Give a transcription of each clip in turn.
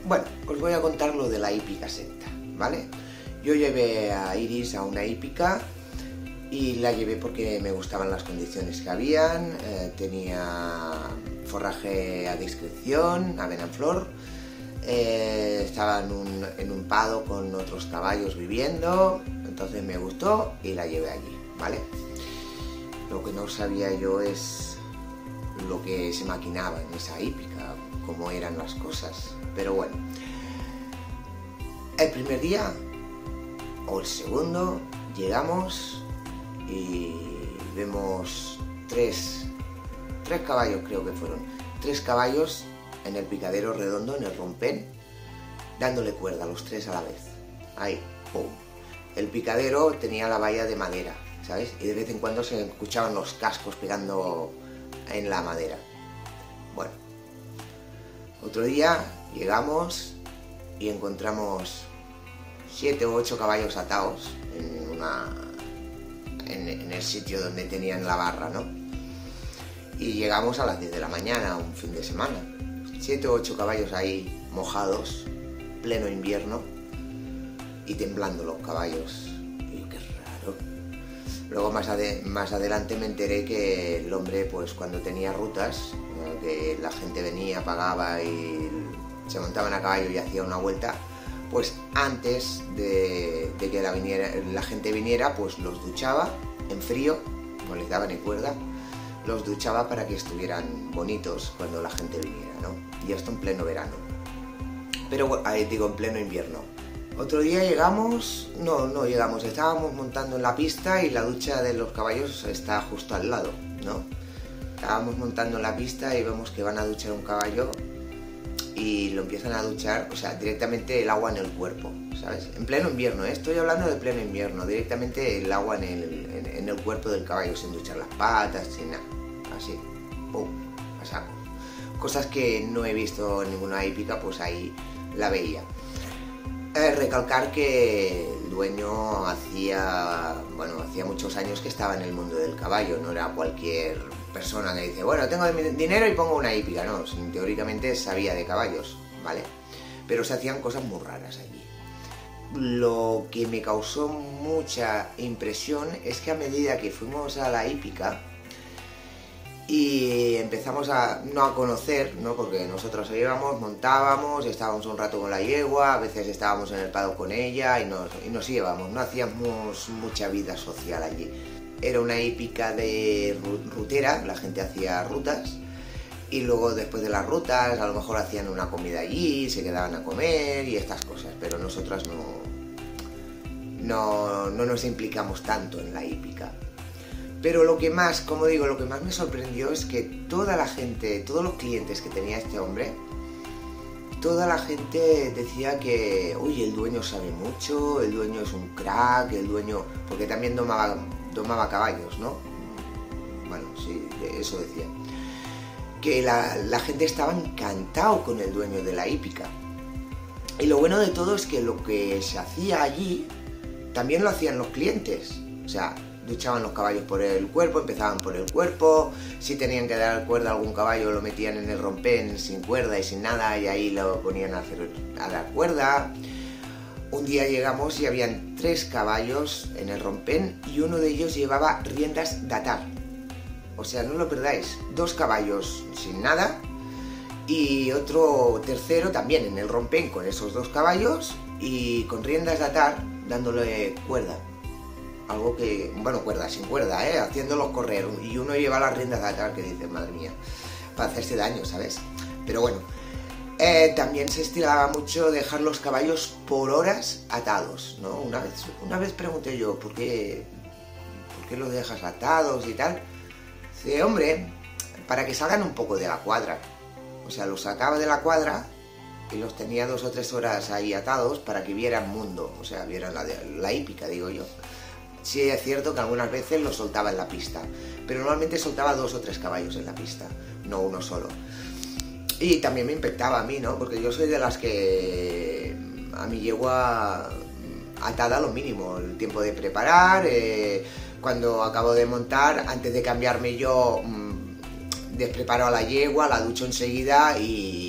Bueno, os voy a contar lo de la hípica secta, ¿vale? Yo llevé a Iris a una hípica y la llevé porque me gustaban las condiciones que habían, tenía forraje a discreción, avena en flor, estaba en un pado con otros caballos viviendo, entonces me gustó y la llevé allí, ¿vale? Lo que no sabía yo es lo que se maquinaba en esa hípica, cómo eran las cosas, pero bueno. El primer día o el segundo llegamos y vemos tres caballos, creo que fueron, 3 caballos en el picadero redondo, en el rompén, dándole cuerda a los 3 a la vez. Ahí, ¡pum! El picadero tenía la valla de madera, ¿sabes? Y de vez en cuando se escuchaban los cascos pegando en la madera. Bueno, otro día llegamos y encontramos 7 u 8 caballos atados en el sitio donde tenían la barra, ¿no? Y llegamos a las 10 de la mañana, un fin de semana. 7 u 8 caballos ahí mojados, pleno invierno, y temblando los caballos. Y qué raro. Luego más adelante me enteré que el hombre, pues cuando tenía rutas, que la gente venía, pagaba y se montaban a caballo y hacía una vuelta, pues antes de que la gente viniera, pues los duchaba en frío, no les daba ni cuerda, los duchaba para que estuvieran bonitos cuando la gente viniera, ¿no? Y esto en pleno verano. Pero digo, en pleno invierno. Otro día llegamos, no llegamos, estábamos montando en la pista y la ducha de los caballos está justo al lado, ¿no? Estábamos montando en la pista y vemos que van a duchar un caballo y lo empiezan a duchar, o sea, directamente el agua en el cuerpo, ¿sabes? En pleno invierno, estoy hablando de pleno invierno, directamente el agua en el cuerpo del caballo, sin duchar las patas, sin nada, así, pum, a saco. Cosas que no he visto en ninguna hípica, pues ahí la veía. Recalcar que el dueño hacía muchos años que estaba en el mundo del caballo, no era cualquier persona que dice, bueno, tengo dinero y pongo una hípica, no, teóricamente sabía de caballos, ¿vale? Pero se hacían cosas muy raras allí. Lo que me causó mucha impresión es que a medida que fuimos a la hípica y empezamos no a conocer, ¿no? Porque nosotros íbamos, montábamos, estábamos un rato con la yegua, a veces estábamos en el pado con ella y nos íbamos, no hacíamos mucha vida social allí. Era una hípica de rutera, la gente hacía rutas y luego después de las rutas a lo mejor hacían una comida allí, se quedaban a comer y estas cosas, pero nosotras no nos implicamos tanto en la hípica. Pero lo que más, como digo, lo que más me sorprendió es que toda la gente, todos los clientes que tenía este hombre, toda la gente decía que, uy, el dueño sabe mucho, el dueño es un crack, el dueño, porque también domaba caballos, ¿no? Bueno, sí, eso decía. Que la gente estaba encantado con el dueño de la hípica. Y lo bueno de todo es que lo que se hacía allí, también lo hacían los clientes. O sea, duchaban los caballos por el cuerpo, empezaban por el cuerpo, si tenían que dar cuerda a algún caballo lo metían en el rompén sin cuerda y sin nada y ahí lo ponían a dar cuerda. Un día llegamos y habían 3 caballos en el rompén y uno de ellos llevaba riendas de atar. O sea, no lo perdáis, 2 caballos sin nada y otro tercero también en el rompén con esos 2 caballos y con riendas de atar dándole cuerda. Algo que, bueno, cuerda, sin cuerda, haciéndolos correr. Y uno lleva las riendas de atar que dices, madre mía, para hacerse daño, ¿sabes? Pero bueno, también se estilaba mucho dejar los caballos por horas atados, ¿no? Una vez pregunté yo, ¿por qué los dejas atados y tal? Dice, hombre, para que salgan un poco de la cuadra. O sea, los sacaba de la cuadra y los tenía 2 o 3 horas ahí atados para que vieran mundo, o sea, vieran la hípica, digo yo. Sí es cierto que algunas veces los soltaba en la pista, pero normalmente soltaba 2 o 3 caballos en la pista, no uno solo. Y también me impactaba a mí, ¿no? Porque yo soy de las que a mi yegua atada lo mínimo, el tiempo de preparar, cuando acabo de montar, antes de cambiarme yo, despreparo a la yegua, la ducho enseguida y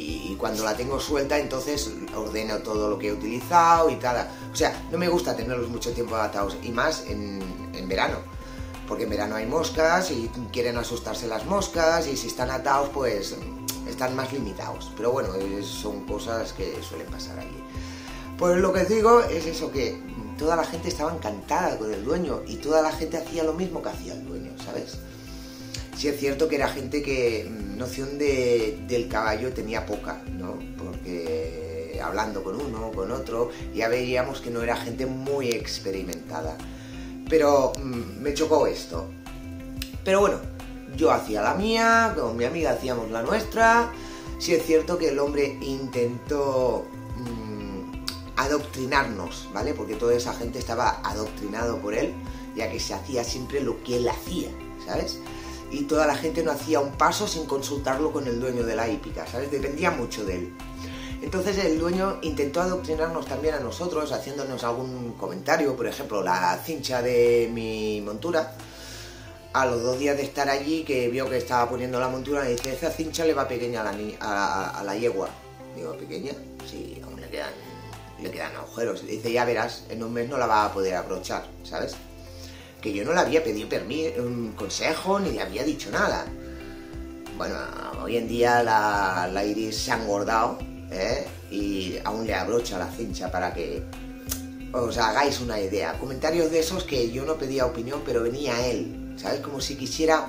cuando la tengo suelta, entonces ordeno todo lo que he utilizado y tal. O sea, no me gusta tenerlos mucho tiempo atados, y más en verano, porque en verano hay moscas y quieren asustarse las moscas, y si están atados pues están más limitados. Pero bueno, son cosas que suelen pasar allí. Pues lo que os digo es eso, que toda la gente estaba encantada con el dueño y toda la gente hacía lo mismo que hacía el dueño, ¿sabes? Sí es cierto que era gente que noción del caballo tenía poca, ¿no? Porque hablando con uno, con otro, ya veíamos que no era gente muy experimentada. Pero me chocó esto. Pero bueno, yo hacía la mía, con mi amiga hacíamos la nuestra. Sí es cierto que el hombre intentó adoctrinarnos, ¿vale? Porque toda esa gente estaba adoctrinado por él, ya que se hacía siempre lo que él hacía, ¿sabes? Y toda la gente no hacía un paso sin consultarlo con el dueño de la hípica, ¿sabes? Dependía mucho de él. Entonces el dueño intentó adoctrinarnos también a nosotros, haciéndonos algún comentario. Por ejemplo, la cincha de mi montura, a los 2 días de estar allí, que vio que estaba poniendo la montura, me dice: esa cincha le va pequeña a la yegua. Digo: ¿pequeña? Sí, aún le quedan agujeros. Y dice: ya verás, en un mes no la va a poder abrochar, ¿sabes? Que yo no le había pedido un consejo ni le había dicho nada. Bueno, hoy en día la Iris se ha engordado, y aún le abrocha la cincha, para que os hagáis una idea. Comentarios de esos que yo no pedía opinión, pero venía él, ¿sabes? Como si quisiera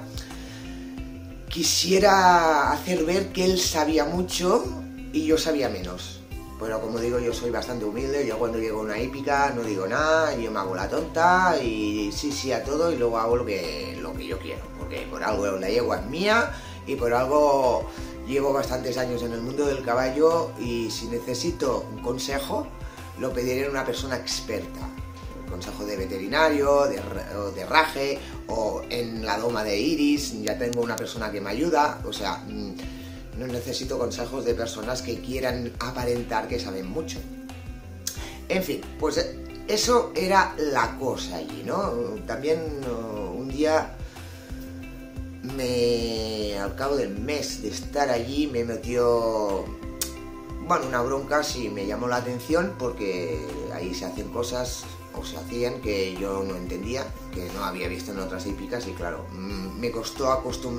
hacer ver que él sabía mucho y yo sabía menos. Pero como digo, yo soy bastante humilde. Yo cuando llego a una hípica no digo nada, yo me hago la tonta y sí a todo, y luego hago lo que yo quiero, porque por algo la yegua es mía y por algo llevo bastantes años en el mundo del caballo, y si necesito un consejo lo pediré a una persona experta. Consejo de veterinario, de herraje, o en la doma de Iris ya tengo una persona que me ayuda. O sea, no necesito consejos de personas que quieran aparentar que saben mucho. En fin, pues eso era la cosa allí, ¿no? También un día, al cabo del mes de estar allí, me metió, bueno, una bronca. Sí, me llamó la atención, porque ahí se hacen cosas, o se hacían, que yo no entendía, que no había visto en otras hípicas, y claro, me costó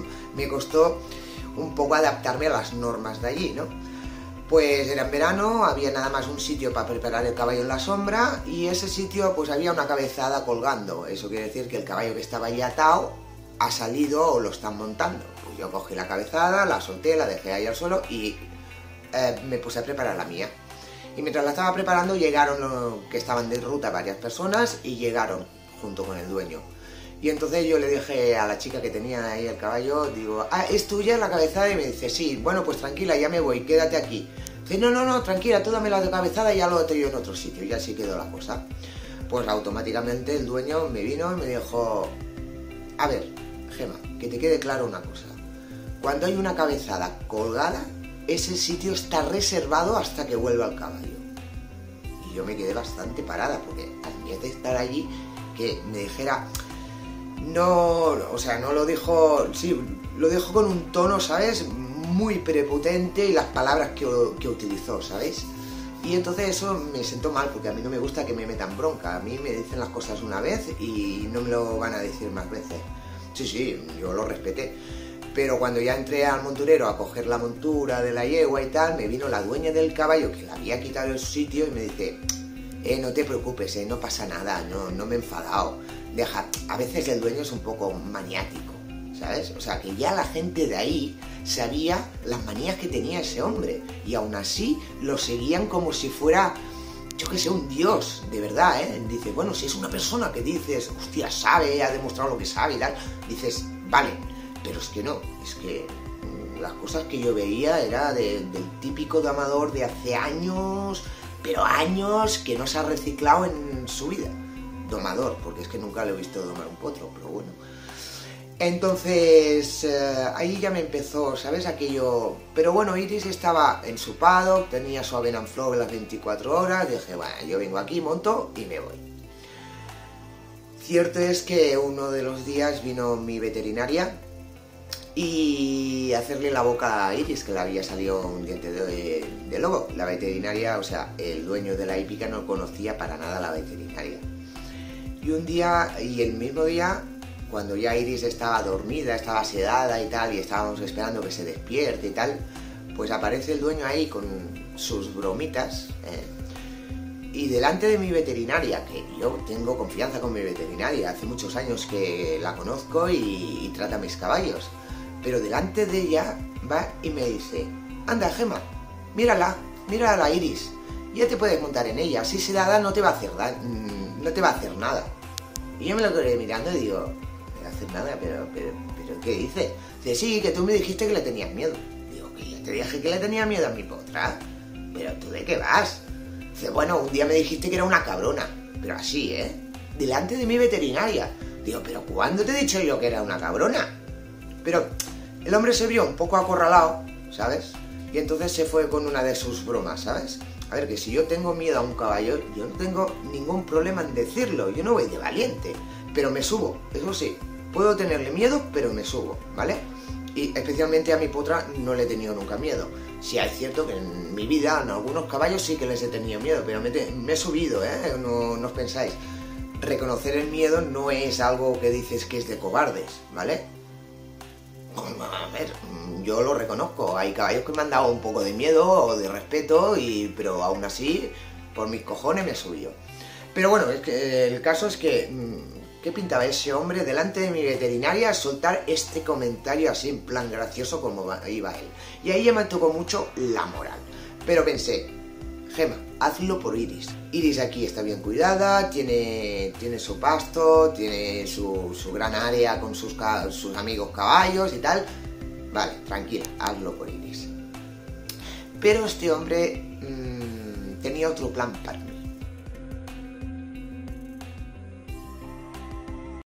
un poco adaptarme a las normas de allí, ¿no? Pues era en verano, había nada más un sitio para preparar el caballo en la sombra, y ese sitio pues había una cabezada colgando. Eso quiere decir que el caballo que estaba ahí atado ha salido o lo están montando. Pues yo cogí la cabezada, la solté, la dejé ahí al suelo y me puse a preparar la mía. Y mientras la estaba preparando llegaron, que estaban de ruta, varias personas, y llegaron junto con el dueño. Y entonces yo le dije a la chica que tenía ahí el caballo, digo: ¿es tuya la cabezada? Y me dice: sí. Bueno, pues tranquila, ya me voy, quédate aquí. Dice: no, tranquila, tú dame la de cabezada y ya lo tengo yo en otro sitio. Y así quedó la cosa. Pues automáticamente el dueño me vino y me dijo: a ver, Gema, que te quede claro una cosa. Cuando hay una cabezada colgada, ese sitio está reservado hasta que vuelva el caballo. Y yo me quedé bastante parada, porque al vez de estar allí, que me dijera... No, o sea, no lo dijo, sí, lo dijo con un tono, ¿sabes? Muy prepotente, y las palabras que utilizó, ¿sabes? Y entonces eso me sentó mal, porque a mí no me gusta que me metan bronca. A mí me dicen las cosas una vez y no me lo van a decir más veces. Sí, yo lo respeté. Pero cuando ya entré al monturero a coger la montura de la yegua y tal, me vino la dueña del caballo, que le había quitado el sitio, y me dice: no te preocupes, no pasa nada, no me he enfadado. Deja, a veces el dueño es un poco maniático, ¿sabes? O sea, que ya la gente de ahí sabía las manías que tenía ese hombre, y aún así lo seguían como si fuera, yo que sé, un dios, de verdad, ¿eh? Dice, bueno, si es una persona que dices, hostia, sabe, ha demostrado lo que sabe y tal, dices, vale, pero es que no, es que las cosas que yo veía era del típico domador de hace años, pero años, que no se ha reciclado en su vida. Domador, porque es que nunca lo he visto domar un potro, pero bueno. Entonces, ahí ya me empezó, ¿sabes? Aquello... Pero bueno, Iris estaba en su paddock, tenía su avena en flor las 24 horas, dije, bueno, yo vengo aquí, monto y me voy. Cierto es que uno de los días vino mi veterinaria y hacerle la boca a Iris, que le había salido un diente de lobo. La veterinaria, o sea, el dueño de la hípica no conocía para nada a la veterinaria. Y un día, y el mismo día, cuando ya Iris estaba dormida, estaba sedada y tal, y estábamos esperando que se despierte y tal, pues aparece el dueño ahí con sus bromitas, y delante de mi veterinaria, que yo tengo confianza con mi veterinaria, hace muchos años que la conozco y trata a mis caballos, pero delante de ella va y me dice: anda, Gemma, mírala a Iris, ya te puedes montar en ella, si se la da no te va a hacer nada. Y yo me lo quedé mirando y digo: no te va a hacer nada, pero ¿qué dice? Dice: sí, que tú me dijiste que le tenías miedo. Digo: que yo te dije que le tenía miedo a mi potra, pero ¿tú de qué vas? Dice: bueno, un día me dijiste que era una cabrona, pero así, delante de mi veterinaria. Digo: pero ¿cuándo te he dicho yo que era una cabrona? Pero el hombre se vio un poco acorralado, ¿sabes? Y entonces se fue con una de sus bromas, ¿sabes? A ver, que si yo tengo miedo a un caballo, yo no tengo ningún problema en decirlo, yo no voy de valiente, pero me subo, eso sí, puedo tenerle miedo, pero me subo, ¿vale? Y especialmente a mi potra no le he tenido nunca miedo. Sí, es cierto que en mi vida, en algunos caballos sí que les he tenido miedo, pero me he subido, no os pensáis. Reconocer el miedo no es algo que dices que es de cobardes, ¿vale? A ver, yo lo reconozco, hay caballos que me han dado un poco de miedo o de respeto, pero aún así, por mis cojones me he subido. Pero bueno, es que el caso es que, ¿qué pintaba ese hombre delante de mi veterinaria a soltar este comentario así en plan gracioso como iba él? Y ahí ya me tocó mucho la moral. Pero pensé: Gemma, hazlo por Iris. Iris aquí está bien cuidada, tiene su pasto, tiene su gran área con sus amigos caballos y tal. Vale, tranquila, hazlo por Iris. Pero este hombre tenía otro plan para mí.